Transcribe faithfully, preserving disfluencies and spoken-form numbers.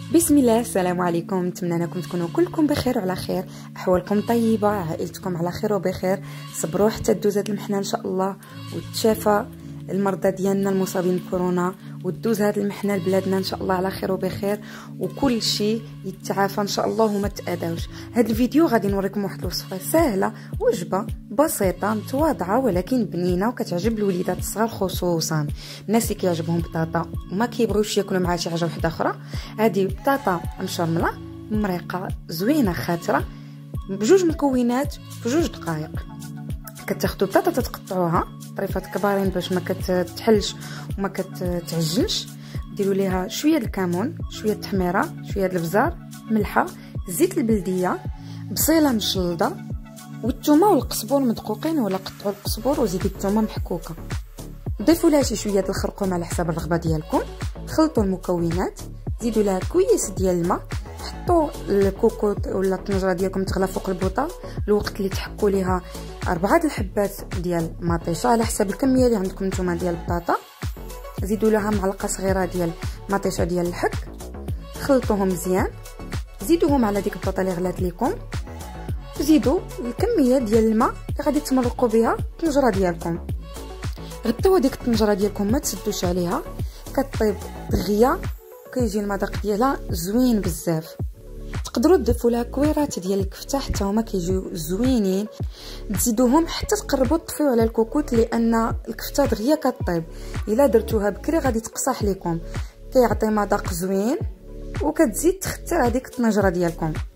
بسم الله، السلام عليكم. نتمنى انكم تكونوا كلكم بخير وعلى خير، احوالكم طيبه، عائلتكم على خير وبخير. صبروا حتى تدوز هاد المحنه ان شاء الله وتشافى المرضى ديالنا المصابين بكورونا، وتدوز هاد المحنه لبلادنا ان شاء الله على خير وبخير، وكل شيء يتعافى ان شاء الله وما تاذاوش. هاد الفيديو غادي نوريكم واحد الوصفه سهله، وجبه بسيطه متواضعه ولكن بنينه وكتعجب الوليدات الصغار، خصوصا الناس اللي كيعجبهم بطاطا وما كيبغيوش ياكلوا معها شي حاجه وحده اخرى. هذه بطاطا مشرمله مريقه زوينه خاطره بجوج مكونات في جوج دقائق. كتاخذوا البطاطا تتقطعوها طريفات كبارين باش ما كتحلش وما كتعجنش. ديروا ليها شويه الكمون، شويه التحميره، شويه الابزار، ملحه، زيت البلديه، بصيله مشلضه، والثومه والقزبور مدقوقين ولا قطعوا القزبور وزيدوا الثومه محكوكه. ضيفوا لها شي شويه د الخرقوم على حساب الرغبه ديالكم. خلطوا المكونات، زيدوا لها كويس ديال الماء، حطوا الكوكوط ولا الطنجره ديالكم تغلى فوق البوطه الوقت اللي تحكوا ليها اربعه الحبات ديال مطيشه على حساب الكميه اللي عندكم نتوما ديال البطاطا. زيدوا لها معلقه صغيره ديال مطيشه ديال الحك، خلطوهم مزيان، زيدوهم على ديك البطاطا اللي غلات لكم، وزيدوا الكميه ديال الماء اللي غادي تمرقوا بها الطنجره ديالكم. غطيو ديك الطنجره ديالكم ما تسدوش عليها، كطيب دغيا كيجي المذاق ديالها زوين بزاف. تقدروا تضيفوا لها كويرات ديال الكفته حتى هما كيجيو زوينين، تزيدوهم حتى تقربوا تطفيو على الكوكوط لان الكفته دغيا كطيب. الا درتوها بكري غادي تقصح لكم، كيعطي مذاق زوين وكتزيد تختار هذيك الطنجره ديالكم.